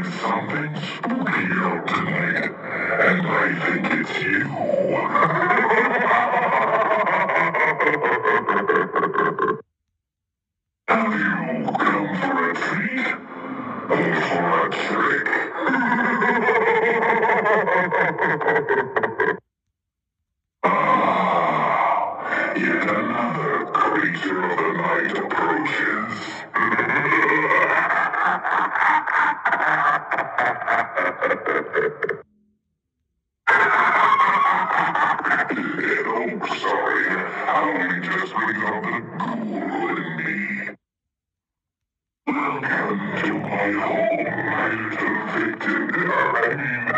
is something spooky out tonight, and I think it's you. Have you come for a treat? Or for a trick? Yet another creature of the night approaches. Oh, sorry. I only just bring up the ghoul in me. Welcome to my home, my little victim. I mean,